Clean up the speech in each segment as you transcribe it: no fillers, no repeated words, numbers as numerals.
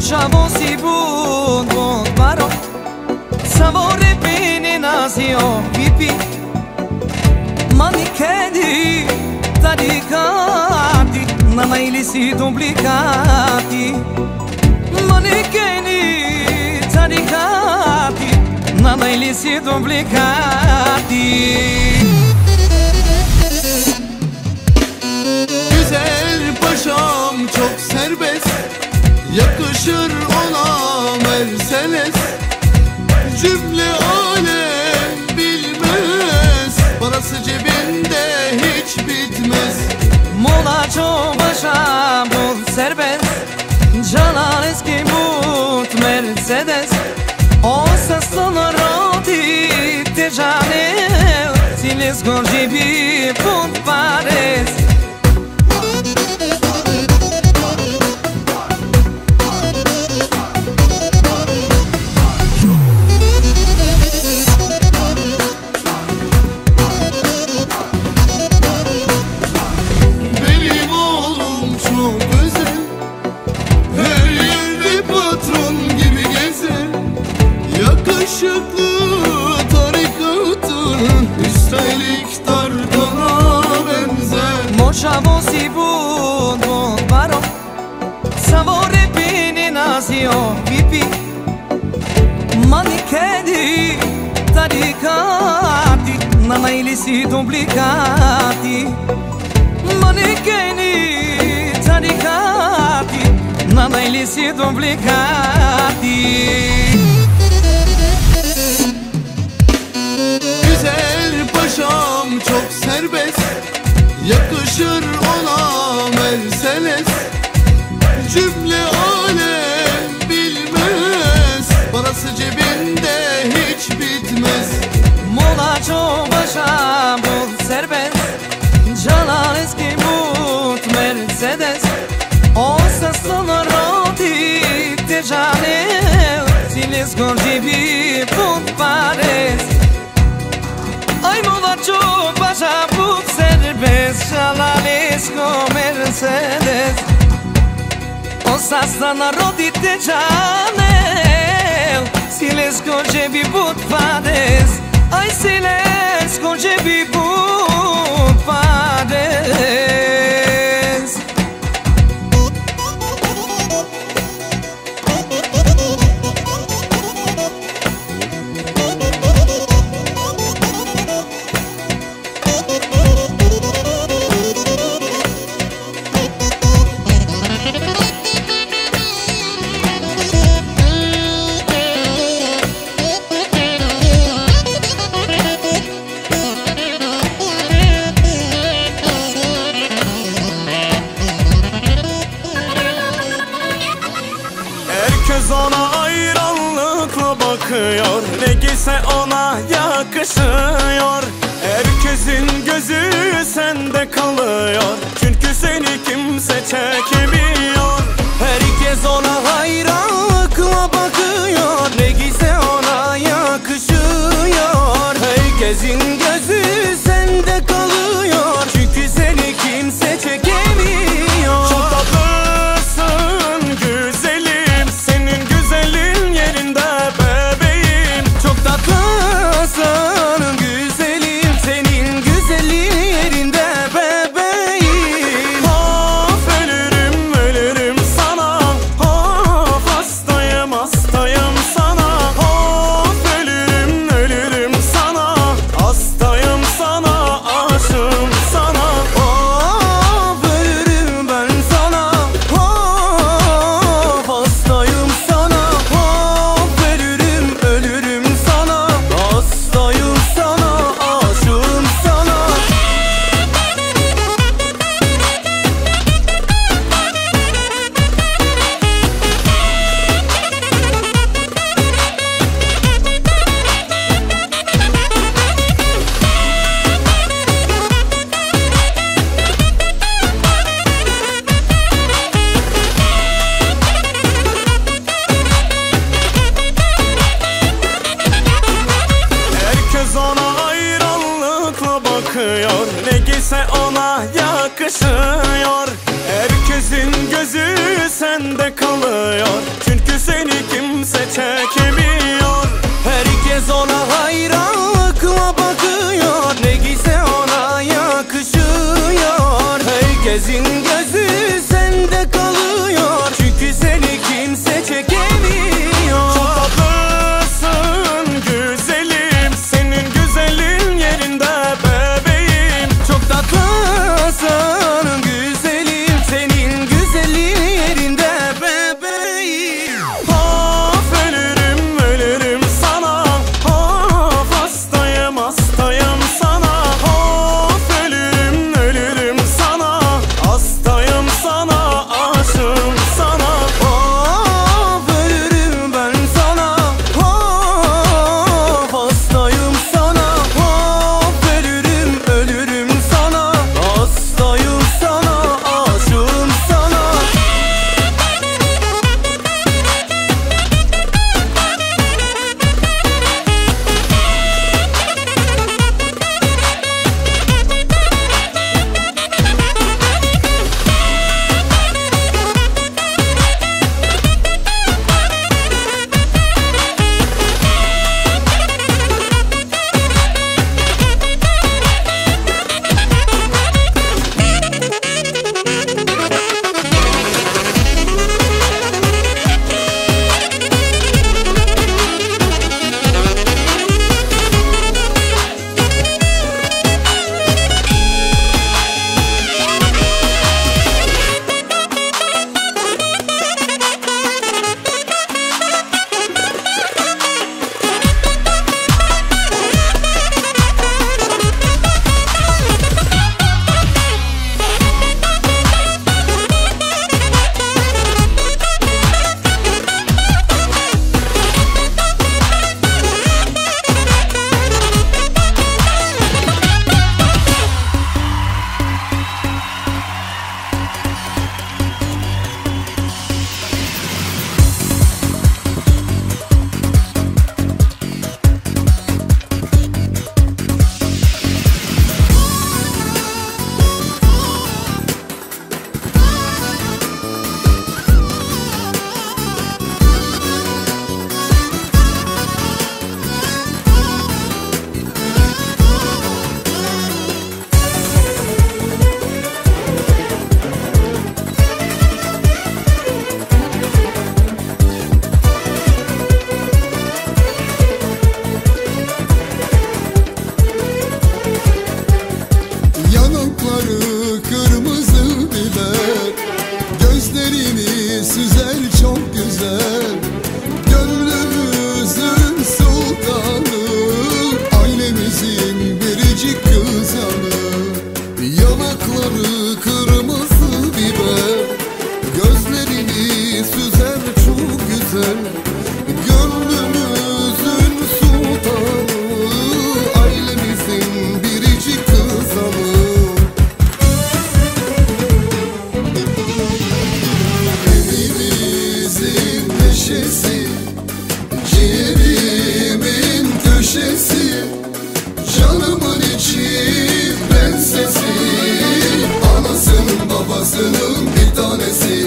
Moshavo si bun bun baro Savore bene nasio pipi Mani kedi tarikati Nana ilisi duplicati Mani kedi tarikati Nana ilisi duplicati Güzel paşam çok serbest, yakışır ona Mercedes. Cümle alem bilmez, parası cebinde hiç bitmez. Mola başa bul serbest Canan eski mut Mercedes O sasını rodi te janel Siles gorgi bi punt pares Yakışıklı tarikatın, üstelik Tarkan'a benzer. Moshavo si bun bun baro Savore bene nasio pipi Mani kedi tarikati Nana ilisi duplicati Mani kedi tarikati Nana ilisi duplicati Güzel paşam çok serbest, yakışır ona Mercedes. Cümle alem bilmez, parası cebinde hiç bitmez. Mola başa bul serbest Canan eski mut Mercedes O sasını rodi te janel Siles gorgi bi punt pares Ay mola başa bul serbest Canan eski Mercedes O sasını rodi te janel Siles gorgi bi punt pares Ai siles gorgi bi punt pares Herkes ona hayranlıkla bakıyor, ne giyse ona yakışıyor. Herkesin gözü sende kalıyor, çünkü seni kimse çekemiyor. Herkes ona hayranlıkla bakıyor Ne giyse ona yakışıyor Herkesin gözü sende kalıyor Çünkü seni kimse çekemiyor Çok tatlısın güzelim, senin güzelin yerinde bebeğim. Çok tatlısın güzelim Senin güzelliğin yerinde bebeğim Of ölürüm ölürüm sana, of güzel, gönlümüzün sultanı, ailemizin biricik kızanı. Evimizin neşesi, ciğerimin köşesi, canımın içi prensesi, anasının babasının bir tanesi.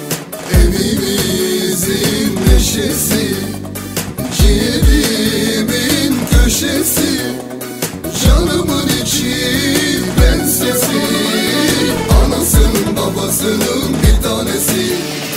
Evimizin neşesi, ciğerimin köşesi, canımın içi prensesi, anasının babasının bir tanesi.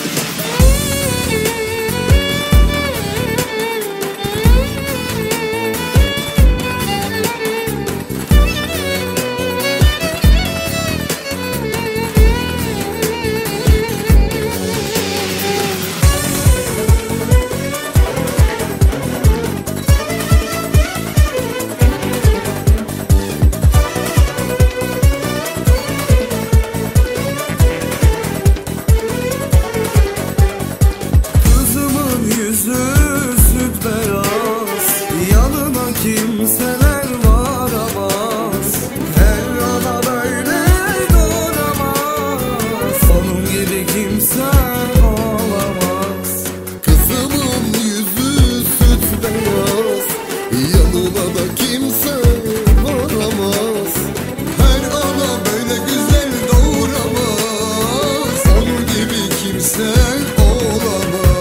Kimseler varamaz, her ana böyle doğramaz, onun gibi kimse olamaz. Kızımın yüzü süt beyaz, yanına da kimse varamaz. Her ana böyle güzel doğuramaz, onun gibi kimse olamaz.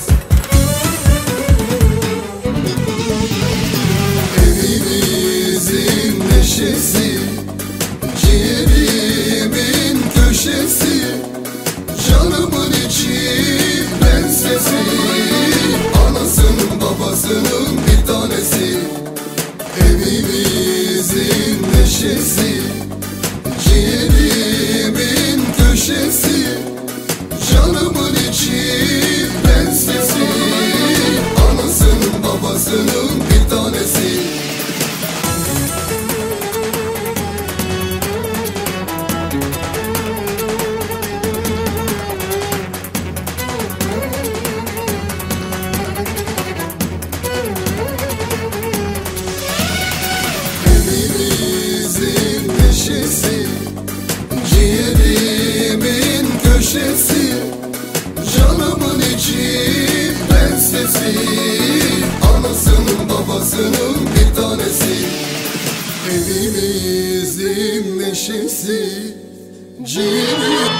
Evimizin neşesi, ciğerimin köşesi, canımın içi prensesi, anasının babasının bir tanesi. Evimizin neşesi, ciğerimin köşesi, canımın içi prensesi, anasının babasının bir tanesi. Evimizin neşesi, ciğerimin köşesi, canımın içi prensesi, anasının babasının bir tanesi. Evimizin neşesi, ciğerimin...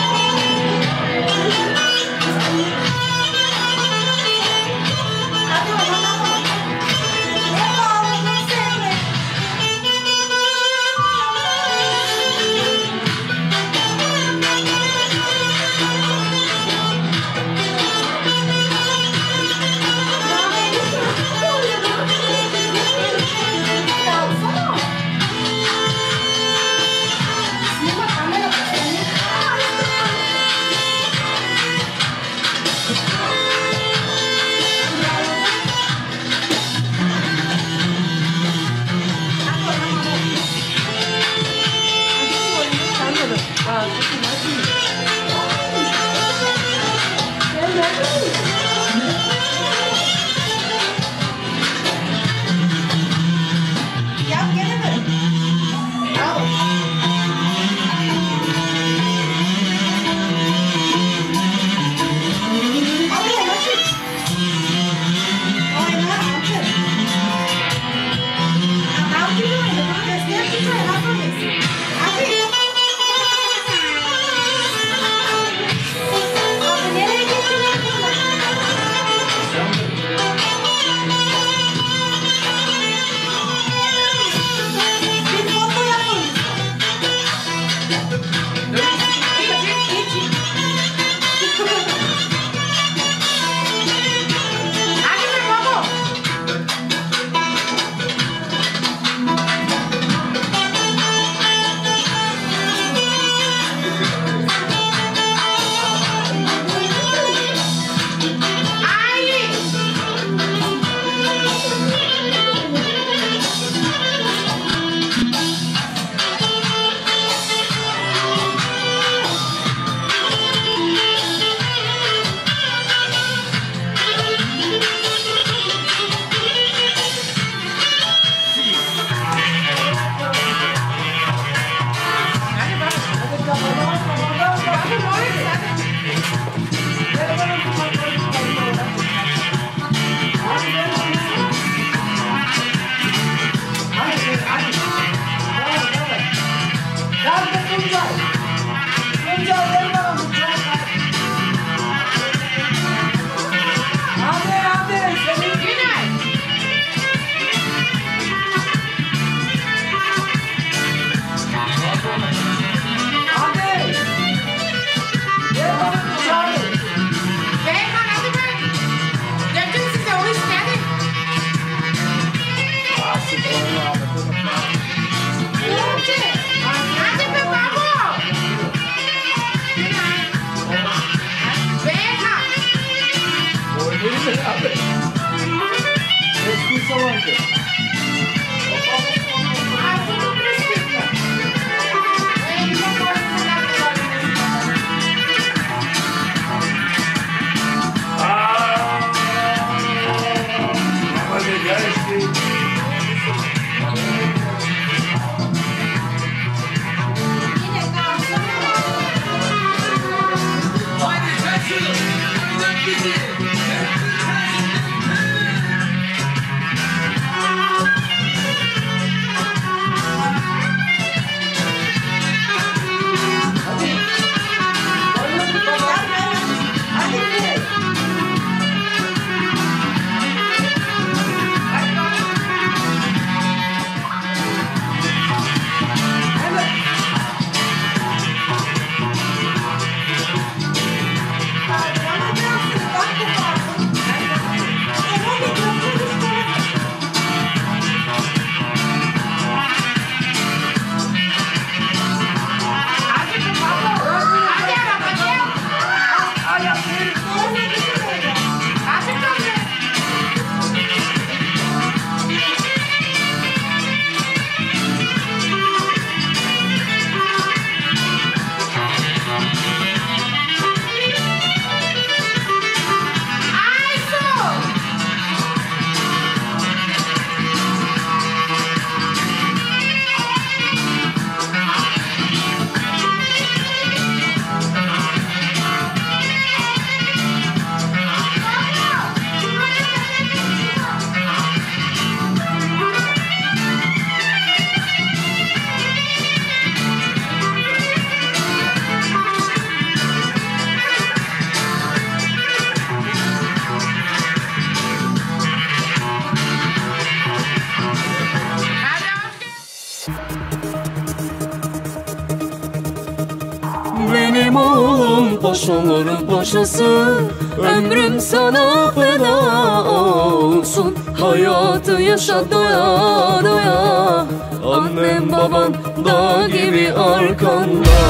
Benim oğlum paşalar paşası, ömrüm sana feda olsun. Hayatı yaşa doya doya, annem baban dağ gibi arkanda.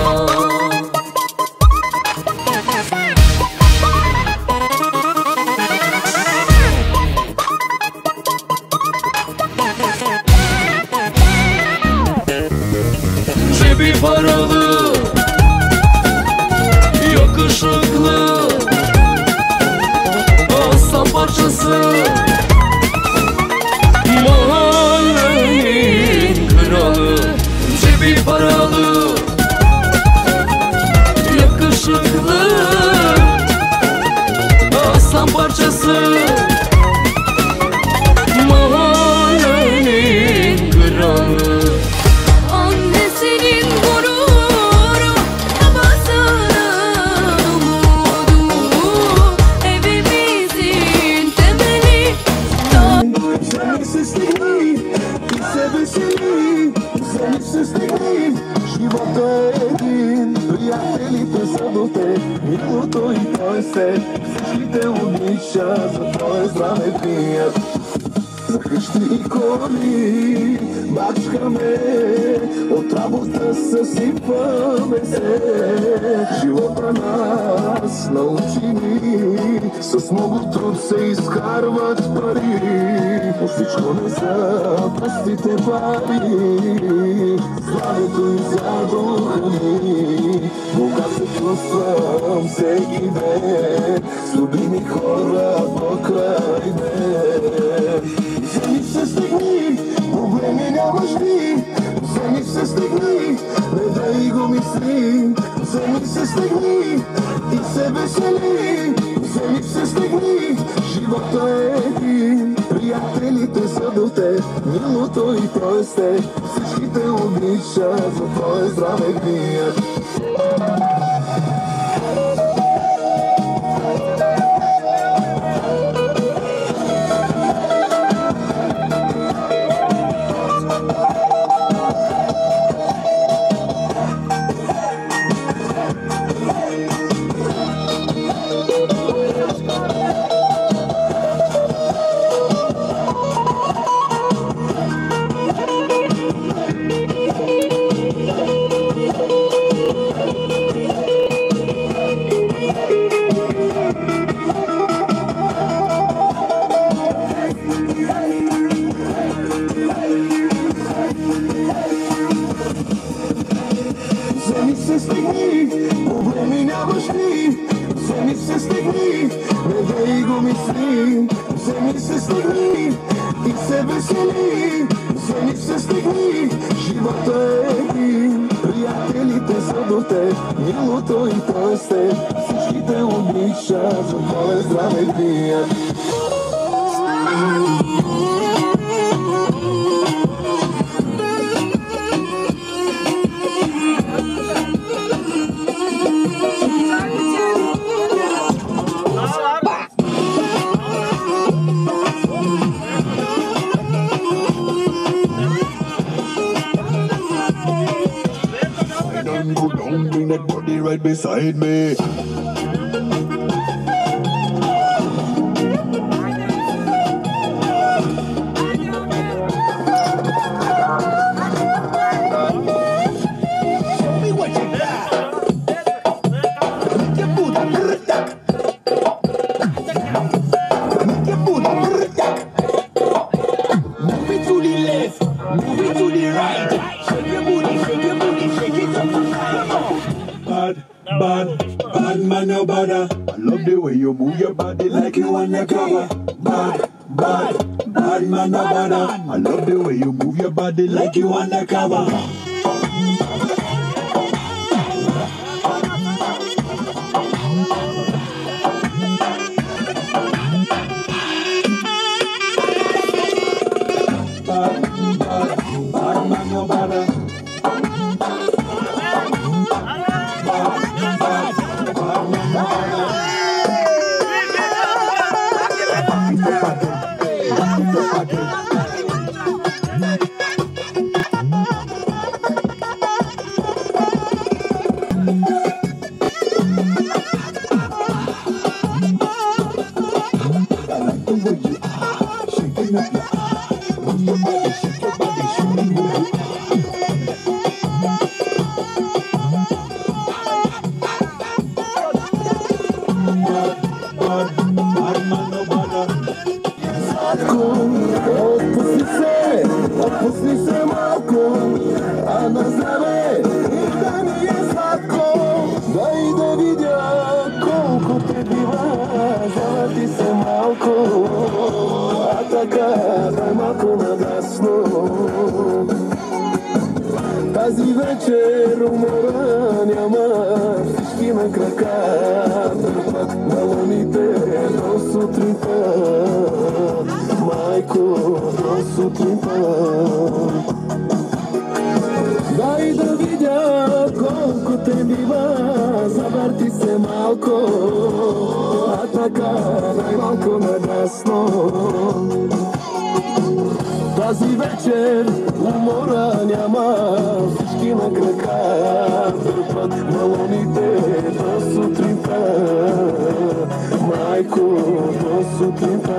Cebi paralı, yakışıklı, aslan parçası, mahallenin kralı. Cebi paralı, yakışıklı, aslan parçası, mahallenin kralı. Annesinin gururu, babasının umudu, evimizin temeli. Života един, приятелите са до теб, миналото и той се, всички те обичат, за твое здраве пият. За къщи и коли бачкаме, от работа съсипваме се. Живота нас научи ни, с много труд се изкарват пари. По всичко не са простите пари, здравето изядоха ни. Бога се чувствам всеки ден, с любими хора покрай мен. Вземи се стигни, проблеми нямаш ти. Вземи се стигни, не дай го мисли. Вземи се стигни и се весели. Вземи се стигни, живота е един. Приятелите са до теб, милото и просте. Всички те обичат, за твое здраве гният. мисли, вземи се стигни и се весели, вземи се стигни, живота е един, приятелите са до теб, милото и то е с теб, всички те обичат, за болен здраве пият. Go down, bring that body right beside me. Show me what you got. Make your booty brrrr-duck. Make your booty brrrr-duck. Move it to the left, move it to the right. Shake your booty, shake it up. Bad man, no bother. I love the way you move your body like you undercover. Bad man, no bother. I love the way you move your body like you undercover. Bad man, no bother. Отпусни се малко, а на здраве и да ни е сладко. Дай да видя колко те бива, завърти се малко, а така дай малко надясно. Тази вечер умора няма, всички на крака дърпат балоните до сутринта. Майко, до сутринта. Дай да видя колко те бива, завърти се малко, а така най-малко надясно. Тази вечер умора няма, всички на крака дърпат балоните до сутринта. Майко, до сутринта.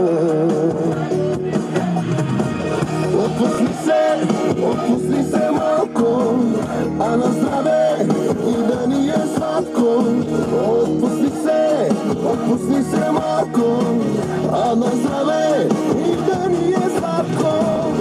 Отпусни се малко, а на здраве и да ни е сладко. Отпусни се малко, а на здраве и да ни е сладко.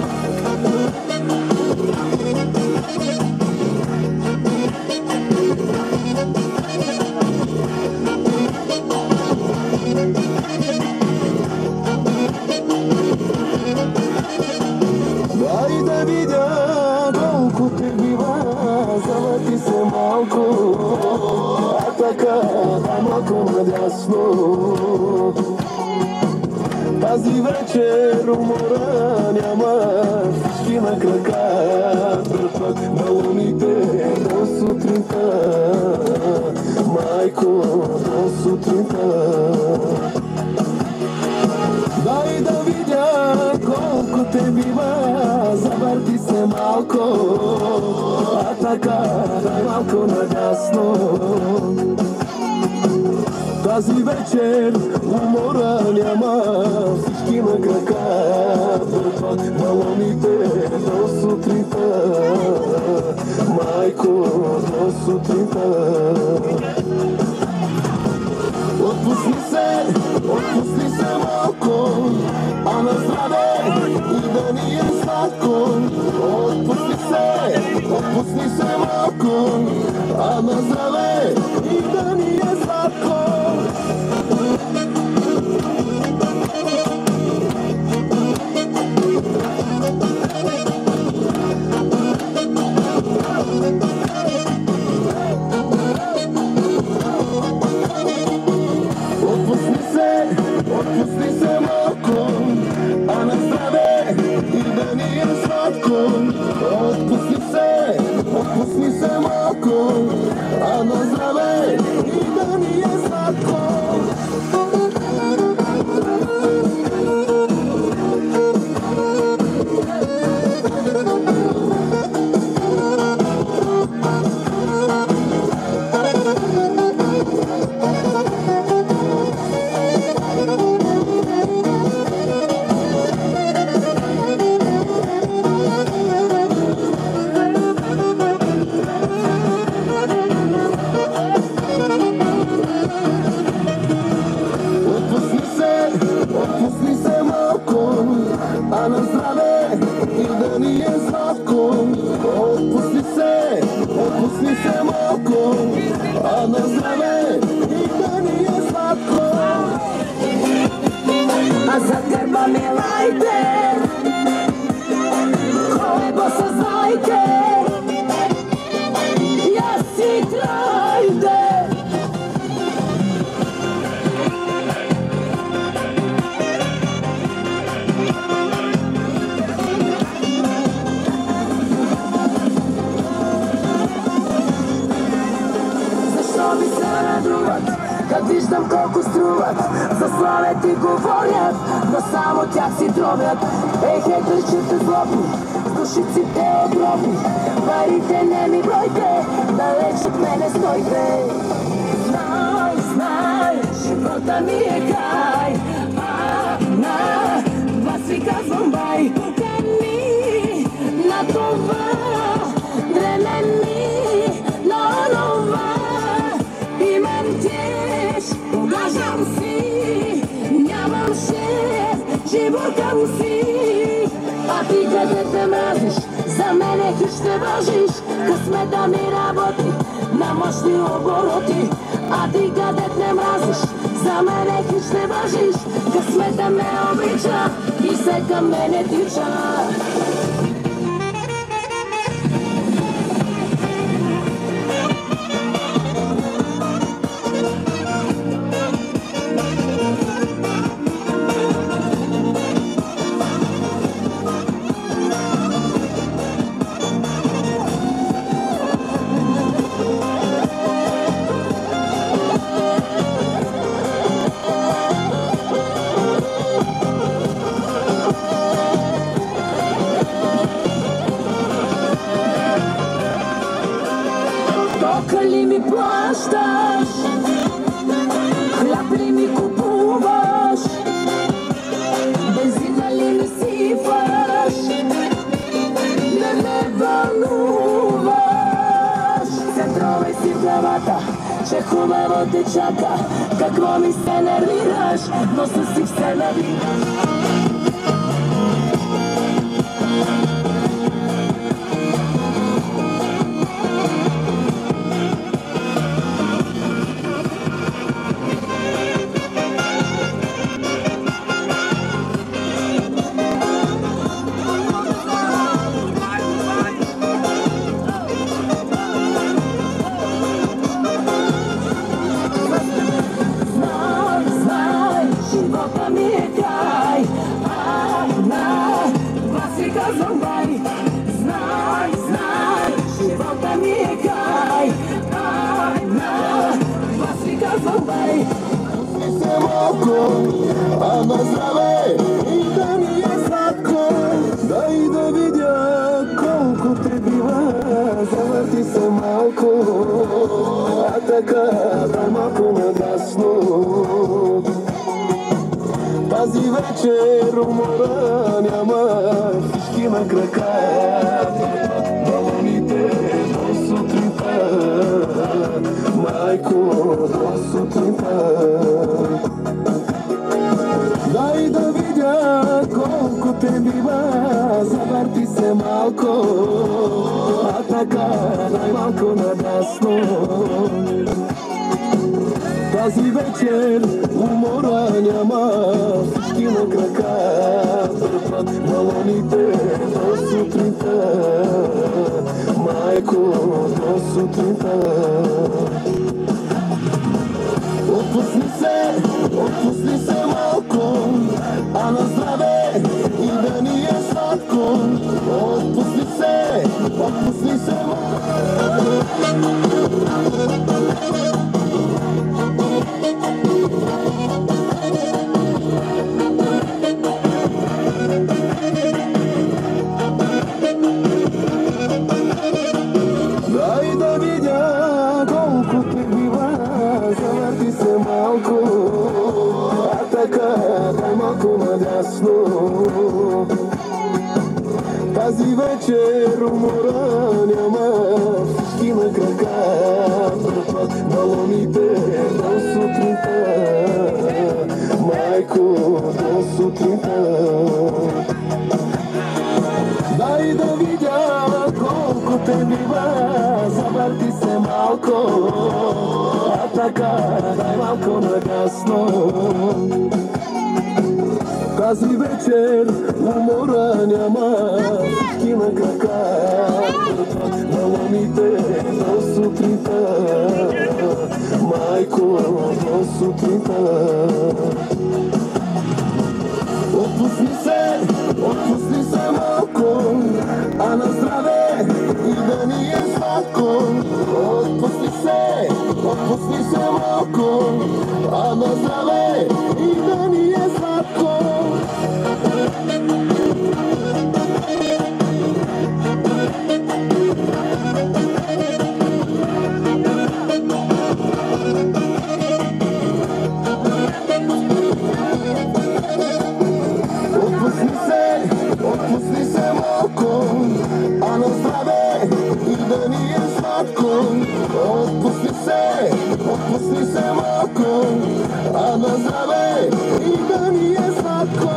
Дай да видя колко те бива, завърти се малко, а така дай малко надясно. Тази вечер умора няма, всички на крака дърпат балоните до сутринта. Майко, до сутринта. Дай да видя колко те бива, завърти се малко, а така дай малко надясно. Тази вечер умора няма, всички на крака дърпат балоните до сутринта. Майко, до сутринта. Отпусни се малко, а на здраве и да ни е сладко. Отпусни се малко, а на здраве и да ни е сладко. а зад гърба ми лайте. Колебо съзнайте, я си трайде. Защо ви се радуват, как виждам колко струват? За славят и говорят, но само тях си дробят. Ей, хейтърчета злобни, с душиците огромни, парите не ми бройте, далеч от мене стойте. Знай, знай, живота ми е край, на вас ви казвам бай. Покани на това време ми, на онова имам теж, угаждам си, нямам шеф, животам си. А ти къде те мразиш, за мене ти ще важиш, късмета ми работи на мощни обороти. А ти къде те мразиш, за мене ти ще важиш, късмета ме обича и се към мене тича. Тока ли ми плащаш, хляб ли ми купуваш, бензина ли ми сипваш, не ме вълнуваш. Центровай си в главата, че хубаво те чака, какво ми се нервираш, но със си все навираш. Живота ми е край, на вас ви казвам бай. Знай, знай, живота ми е край, на вас ви казвам бай. Пусни се малко, а на здраве и да ми е сладко. Дай да видя колко те бива, завърти се малко, а така дай малко надясно. Тази вечер умора няма, всички на крака, балоните до сутринта, майко, до сутринта. Дай да видя колко те бива, завърти се малко, а така най-малко надясно. Тази вечер умора няма, всички на крака търпат балоните до сутринта, майко, до сутринта. Отпусни се малко, а на здраве и да ни е сладко. Отпусни се малко. Дай да видя колко те бива, завърти се малко, а така дай малко надясно. Тази вечер умора няма, всички на крака търпат балоните до сутринта, майко, до сутринта. Дай да видя колко те бива, завърти се малко, а така дай малко надясно. Тази вечер умора няма, кина крака на луните до сутринта, майко, до сутринта. Отпусни се малко, а на здраве и да ни е сладко. Отпусни се малко, а на здраве и да ни е сладко. Отпусни се малко, а на здраве и да ни е сладко. Отпусни се малко, а на здраве и да ни е сладко.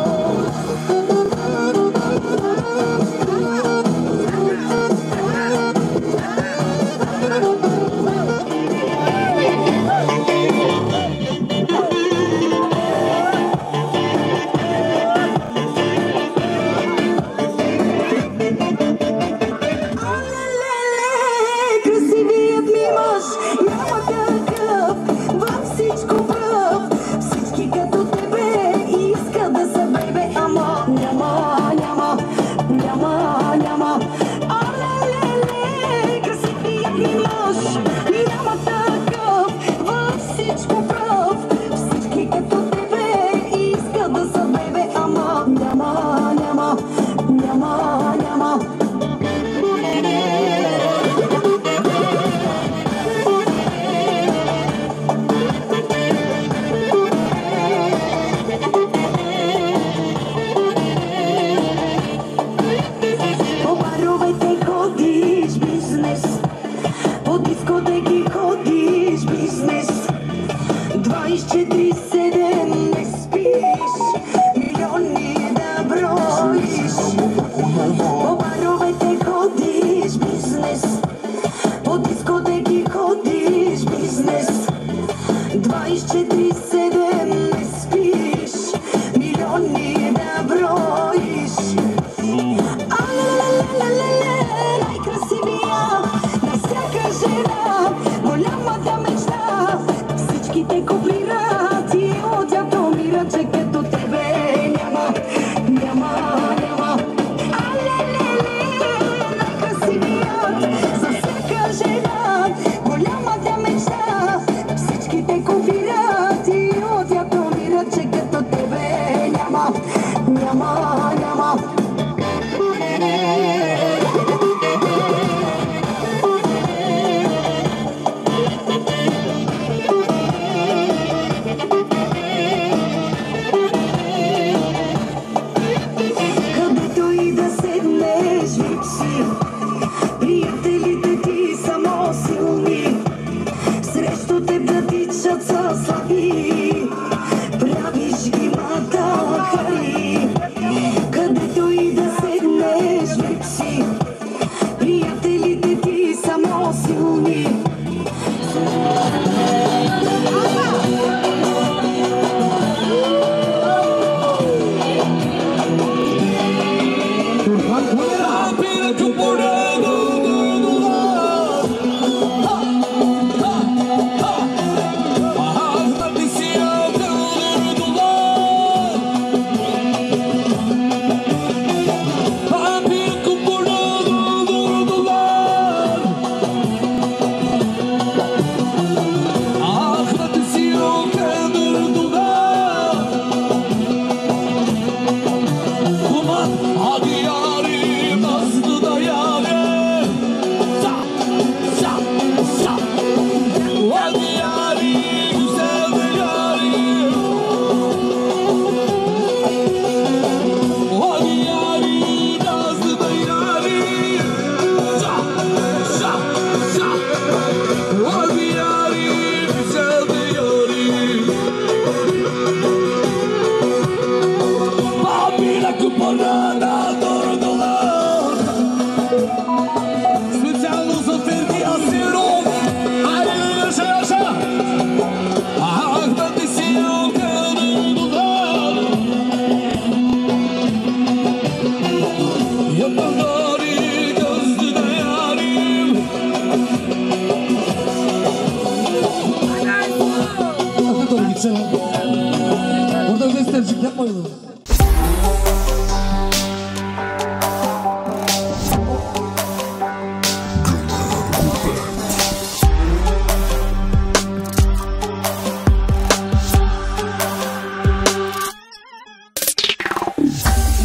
Където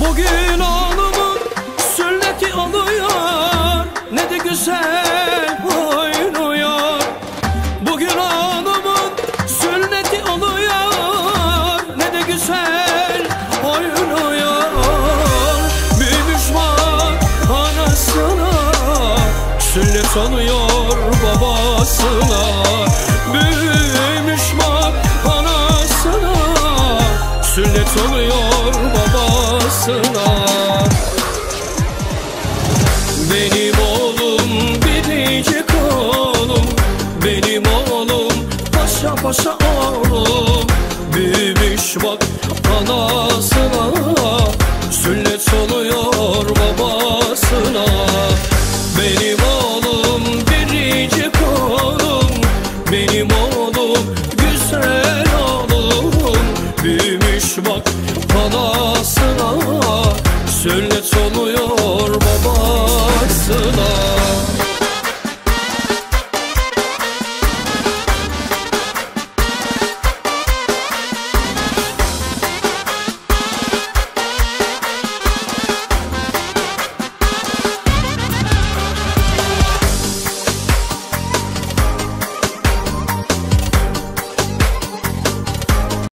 Bugün oğlumun sünneti oluyor, ne de güzel oynuyor. Bugün oğlumun sünneti oluyor, ne de güzel oynuyor. Büyümüş bak anasına, sünnet oluyor babasına. Büyümüş bak anasına, sünnet oluyor babasına. Benim oğlum biricik oğlum, benim oğlum paşa paşa oğlum. Büyümüş bak anasına, sünnet oluyor babasına. Benim oğlum biricik oğlum, benim oğlum güzel oğlum. Büyümüş bak anasına, sünnet oluyor babasına.